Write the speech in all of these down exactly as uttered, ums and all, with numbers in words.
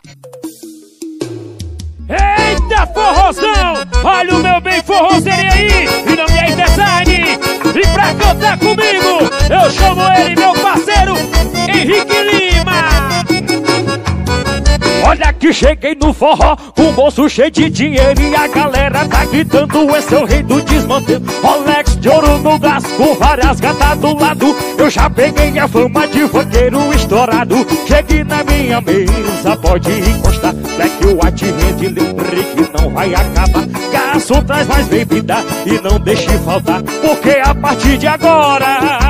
Eita, forrozão! Olha o meu bem forrozeria aí! E não me é design! E pra cantar comigo, eu chamo ele, meu parceiro, Henrique Lima! Olha que cheguei no forró, com o bolso cheio de dinheiro e a galera tá gritando, esse é o rei do desmantelo. Rolex de ouro no braço, com várias gatas do lado. Eu já peguei a fama de vaqueiro estourado. Cheguei na minha mesa, pode encostar. Black White Red, lembre que não vai acabar. Garçom, traz mais bebida e não deixe faltar, porque a partir de agora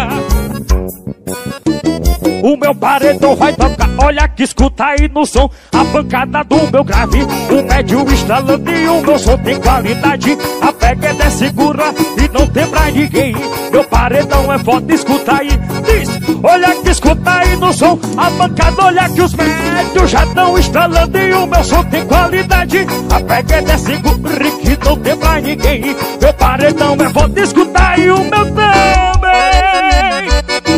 o meu paredão vai tocar. Olha que escuta aí no som a pancada do meu grave, o médio estralando e o meu som tem qualidade. A pega é segura e não tem pra ninguém. Meu paredão é foda, escuta aí. Diz, olha que escuta aí no som a pancada, olha que os médios já estão estralando e o meu som tem qualidade. A pega é segura e que não tem pra ninguém. Meu paredão é foda, escuta aí o meu também.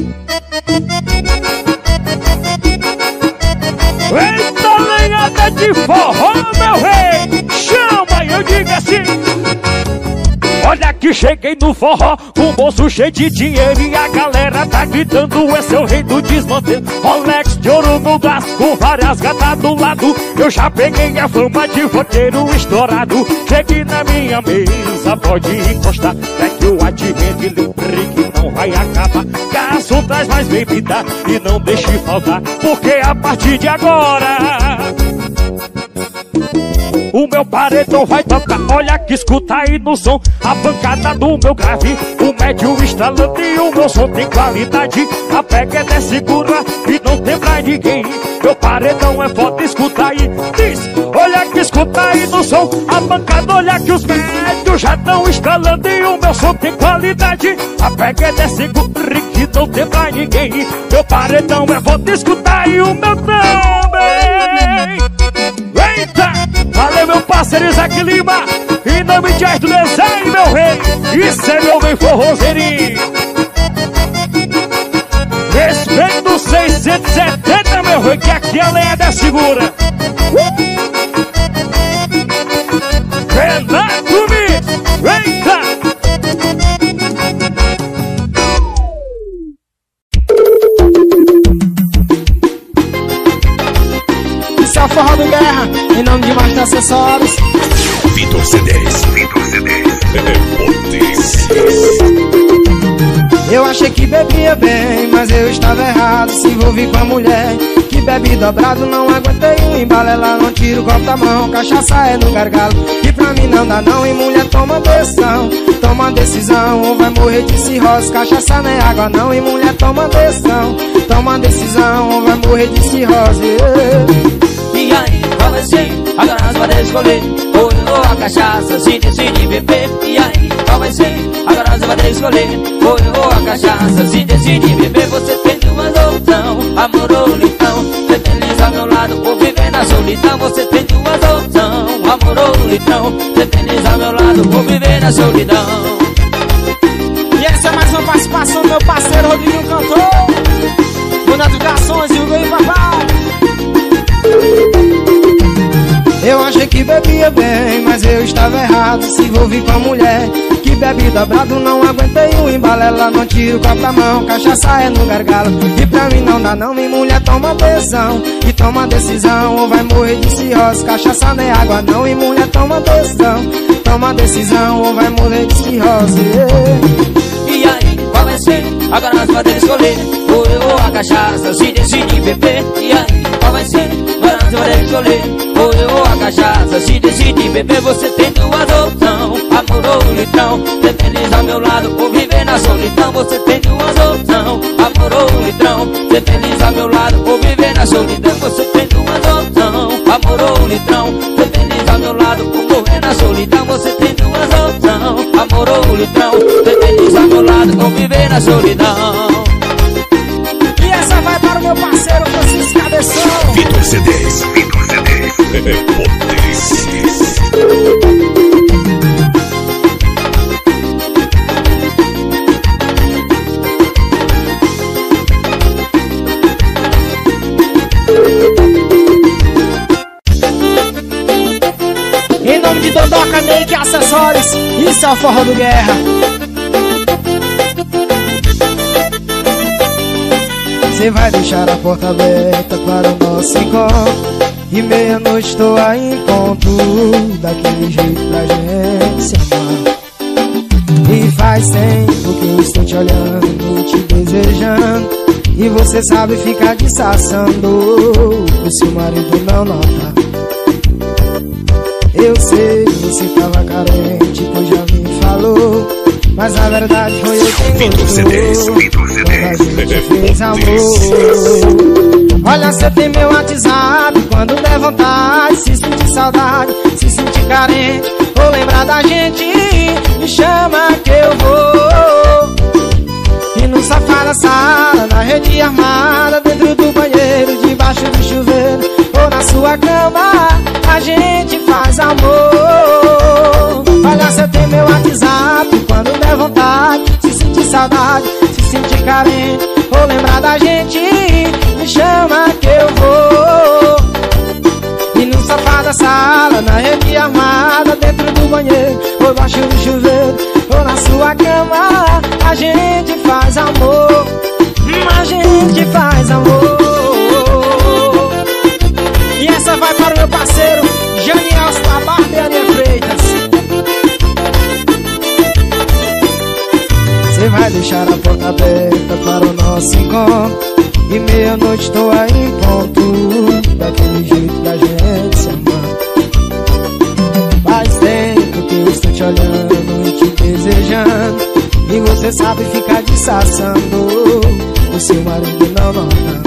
Eita lenhada de forró, meu rei, chama, eu digo assim. Olha que cheguei no forró, com o bolso cheio de dinheiro e a galera tá gritando, esse é o rei do desmantelo. Rolex de ouro no braço, com várias gatas do lado. Eu já peguei a fama de vaqueiro estourado. Cheguei na minha mesa, pode encostar. Black White Red, lembre que não vai acabar. Garçom, traz mais bebida e não deixe faltar, porque a partir de agora o meu paredão vai tocar. Olha que escuta aí no som a pancada do meu grave, o médio estralando e o meu som tem qualidade. A pega é segura e não tem pra ninguém. Meu paredão é foda, escuta aí. Diz, olha que escuta aí no som a pancada, olha que os médios já estão estralando e o meu som tem qualidade. A pega é segura e que não tem pra ninguém. Meu paredão é foda, escuta aí o meu também. Eita! Valeu, meu parceiro Isaac Lima, em nome de Arte do Design, meu rei. Isso é meu bem forrozeirinho. Respeito seiscentos e setenta, meu rei, que aqui a lenha é segura. Renato Mix, eita! Isso é o forró do Guerra, em nome de Master Acessórios. Vitor C dez, Vitor C dez, Potências. Eu achei que bebia bem, mas eu estava errado. Se envolvi com a mulher que bebe dobrado. Não aguentei um embalo, ela não tira o copo da mão. Cachaça é no gargalo, e pra mim não dá não. E mulher toma decisão, toma decisão, ou vai morrer de cirrose. Cachaça não é água não. E mulher toma decisão, toma decisão, ou vai morrer de cirrose. E aí, qual vai ser? Agora nós vamos escolher ou eu ou a cachaça, se decide beber. E aí, qual vai ser? Agora nós vamos escolher ou eu ou a cachaça, se decide beber. Você tem duas opções, amor ou litrão. Ser feliz ao meu lado ou viver na solidão. Você tem duas opções, amor ou litrão. Ser feliz ao meu lado ou viver na solidão. E essa é mais uma participação do meu parceiro Rodrigo Cantor, Donato Garçons e o Goi Papai. Eu achei que bebia bem, mas eu estava errado. Se envolvi com a mulher que bebe dobrado. Não aguentei o embalo, ela não tira o copo da mão. Cachaça é no gargalo, e pra mim não dá não. Minha mulher toma decisão, e toma decisão, ou vai morrer de cirrose. Cachaça não é água não. E mulher toma decisão, toma decisão, ou vai morrer de cirrose. E aí, qual vai ser? Agora nós vamos escolher ou eu ou a cachaça, se decide beber. E aí, qual vai ser? Agora nós vamos escolher ou eu ou a cachaça, se decide beber. Você tem duas opções, amor ou litrão. Ser feliz ao meu lado ou viver na solidão. Você tem duas opções, amor ou litrão. Ser feliz ao meu lado ou viver na solidão. Você tem duas opções, amor ou litrão. Ser feliz ao meu lado ou morrer na solidão. Você tem duas opções, amor ou litrão. Ser feliz ao meu lado ou viver na solidão. E essa vai para o meu parceiro Francisco Cabeção. Vitor C dez, Vitor C dez, Potências. melhores. Isso é o forró do Guerra. Você vai deixar a porta aberta para o nosso encontro, e meia-noite estou aí em ponto, daquele jeito pra gente se amar. E faz tempo que eu estou te olhando e te desejando, e você sabe ficar disfarçando, o seu marido não nota. Eu sei que você tava carente, pois já me falou, mas a verdade foi eu quem Vitor C Ds, Vitor C quando a Ds. gente fez amor. Olha, cê tem meu WhatsApp, quando der vontade, se sentir saudade, se sentir carente, ou lembrar da gente, me chama que eu vou. E no sofá da sala, na rede armada, dentro do banheiro, debaixo do chuveiro, ou na sua cama, a gente faz amor. Olha, cê tem meu WhatsApp, quando der vontade, se sentir saudade, se sentir carente, ou lembrar da gente, me chama que eu vou. E no sofá da sala, na rede armada, dentro do banheiro, ou embaixo do chuveiro, ou na sua cama, a gente faz amor. A gente faz amor. E essa vai para o meu parceiro Janiel da Barbearia Freitas. Você vai deixar a porta aberta para o nosso encontro, e meia-noite estou aí em ponto, daquele jeito da gente se amar. Faz tempo que eu estou te olhando e te desejando, e você sabe ficar disfarçando, o seu marido não nota.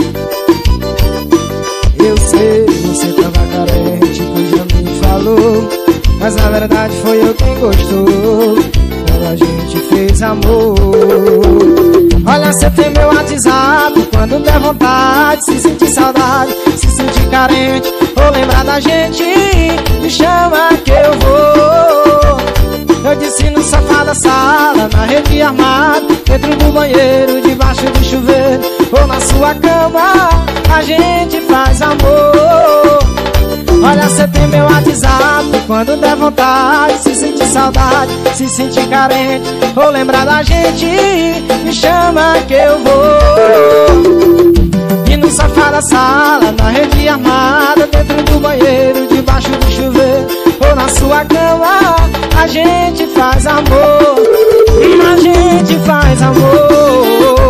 Eu sei que você tava carente, pois já me falou, mas na verdade foi eu quem gostou, quando a gente fez amor. Olha, cê tem meu WhatsApp, quando der vontade, se sentir saudade, se sentir carente, ou lembrar da gente, me chama que eu vou. Eu disse no sofá da sala, na rede armada, dentro do banheiro, debaixo do chuveiro, ou na sua cama, a gente faz amor. Olha, cê tem meu WhatsApp, quando der vontade, se sentir saudade, se sentir carente, ou lembrar da gente, me chama que eu vou. E no sofá da sala, na rede armada, dentro do banheiro, debaixo do chuveiro, ou na sua cama, a gente faz amor. A gente faz amor.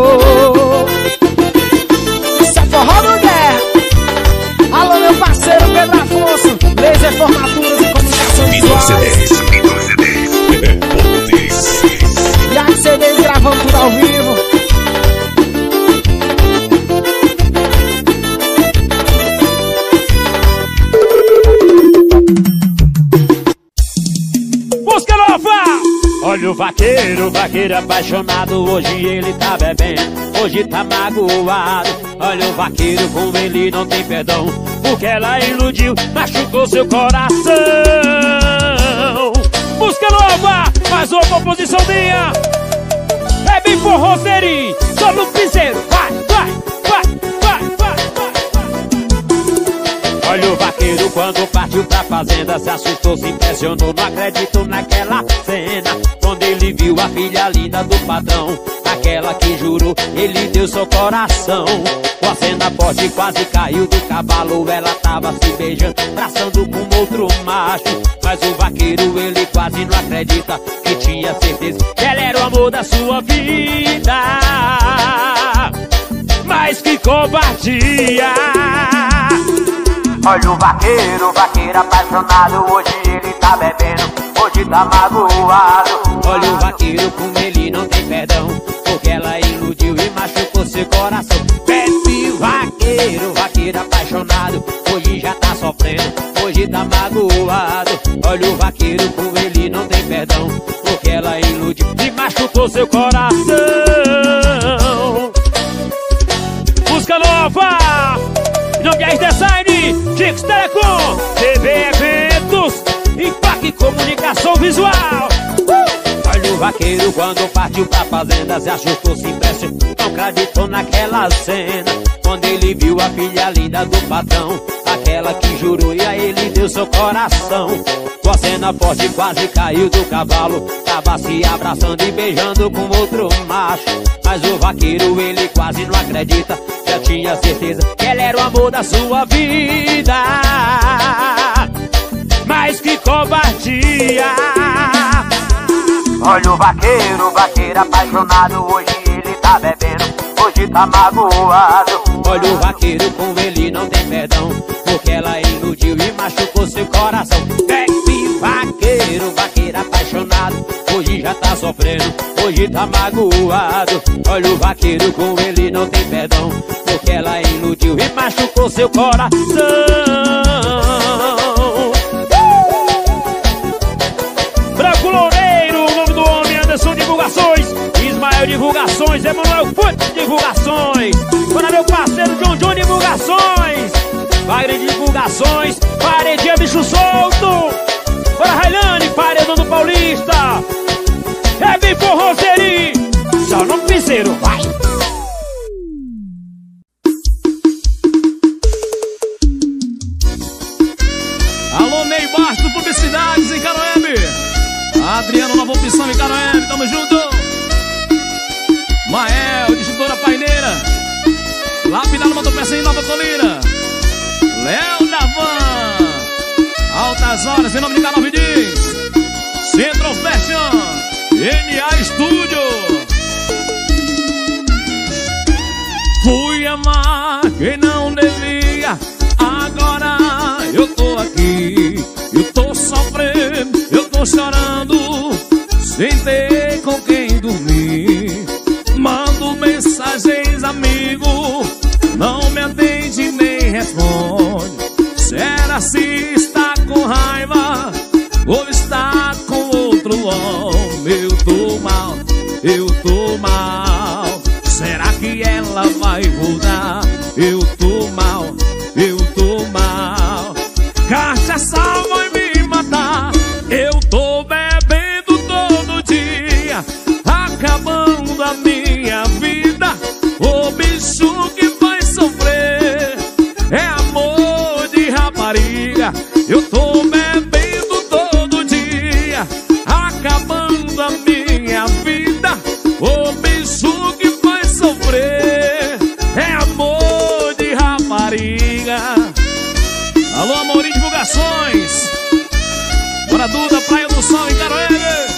Isso é forró do Guerra. Alô, meu parceiro Pedro Afonso, Laser Formaturas e Comunicação Vitor C Visuais. Ds, Vitor C Ds. E a C Ds gravando tudo ao vivo. Música nova! Olha o vaqueiro, o vaqueiro apaixonado, hoje ele tá bebendo, hoje tá magoado. Olha o vaqueiro, com ele não tem perdão, porque ela iludiu, machucou seu coração. Música nova, mais uma composição minha. É bem forrozeirinho, só no piseiro. Vai, vai, vai, vai, vai, vai. Olha o vaqueiro quando partiu pra fazenda, se assustou, se impressionou, não acreditou naquela cena. Quando ele viu a filha linda do patrão, aquela que jurou, ele deu seu coração. Com a cena forte quase caiu do cavalo, ela tava se beijando, traçando com outro macho. Mas o vaqueiro, ele quase não acredita, que tinha certeza que ela era o amor da sua vida. Mas que covardia! Olha o vaqueiro, o vaqueiro apaixonado, hoje ele tá bebendo, hoje tá magoado. Olha o vaqueiro, com ele não tem perdão, porque ela iludiu e machucou seu coração. Bebe o vaqueiro, vaqueiro apaixonado, hoje já tá sofrendo, hoje tá magoado. Olha o vaqueiro, com ele não tem perdão, porque ela iludiu e machucou seu coração. Música nova! Nome é Design, Dix Telecom, T V Eventos, Impact Comunicação Visual. uh! Olha o vaqueiro quando partiu pra fazenda, se assustou, se impressionou, não acreditou naquela cena. Quando ele viu a filha linda do patrão, aquela ela que jurou e a ele deu seu coração. Com a cena forte quase caiu do cavalo, tava se abraçando e beijando com outro macho. Mas o vaqueiro ele quase não acredita, já tinha certeza que ela era o amor da sua vida. Mas que covardia! Olha o vaqueiro, o vaqueiro apaixonado, hoje ele tá bebendo, hoje tá magoado. Olha o vaqueiro, com ele não tem perdão, porque ela iludiu e machucou seu coração. Esse vaqueiro, vaqueiro apaixonado, hoje já tá sofrendo, hoje tá magoado. Olha o vaqueiro, com ele não tem perdão, porque ela iludiu e machucou seu coração. Branco Loureiro, o nome do homem, Anderson Divulgações, Ismael Divulgações, Emanuel Fonte Divulgações, para meu parceiro John John Divulgações, Wagner Divulgações, Paredinha Bicho Solto, para Railane, Paredão do Paulista, Kevin Forrozeri, só não piseiro, vai! Alô, Ney Bastos, Publicidades em Caroebe. Adriano, Nova Opção em Caroebe, tamo junto. Mael, Distribuidora Paineira. Lapidado, Motopeça em Nova Colina. Léo da Van, Altas Horas, em nome de Canal Vidis. Centro Fashion, N A Studio. Fui amar quem não devia, agora eu tô aqui, eu tô sofrendo, eu tô chorando, sem ter com quem dormir. Mando mensagens, amigo, não me atende nem responde. Será se está com raiva ou está com outro homem? Eu tô mal, eu tô mal. Será que ela vai voltar? Eu tô mal, eu tô mal. Cachaça vai me matar. Eu tô bebendo todo dia, acabando a minha vida. O bicho que vai sofrer é amor de rapariga. Eu tô bebendo todo dia, acabando a minha vida. O bicho que vai sofrer é amor de rapariga. Alô, Amorim Divulgações, Bora Duda, Praia do Sol em Caroebe.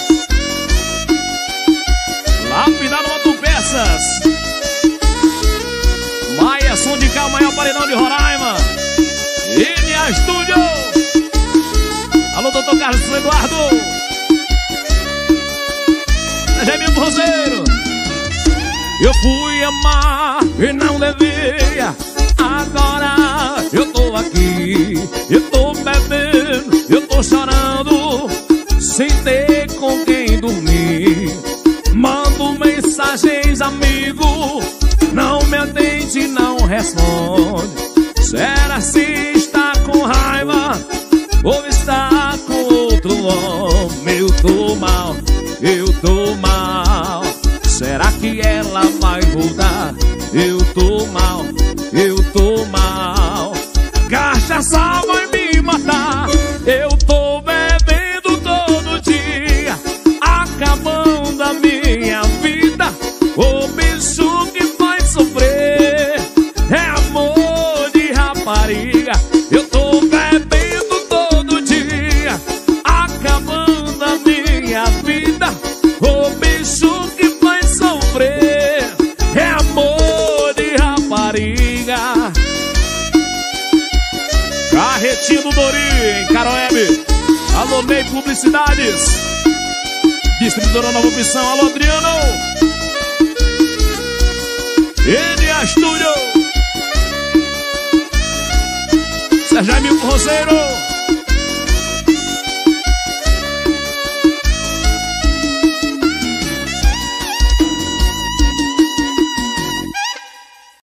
Lapidado Motopeças, Maia, Som de Cal, maior paredão de Roraima. N A Studio. Alô, doutor Carlos Eduardo, Jaime Roseiro. Eu fui amar e não devia, agora eu tô aqui, eu tô bebendo, eu tô chorando, sem ter com quem dormir. Mando mensagens, amigo, não me atende, não responde. Será se está com raiva ou está com outro homem? Eu tô mal, eu tô mal. Será que ela vai voltar? Eu tô mal, eu tô mal. Cachaça vai me matar. Eu tô bebendo todo dia, acabando a minha vida. O bicho que vai sofrer é amor de rapariga. Eu tô bebendo todo dia, acabando a minha vida. O bicho que vai sofrer é amor de rapariga. Carretinho do Dori, em Caroebe. Alô, Ney Publicidades, Distribuidora Nova Opção. Alô, Adriano, N A Studio, Sérgio Amigo Roseiro.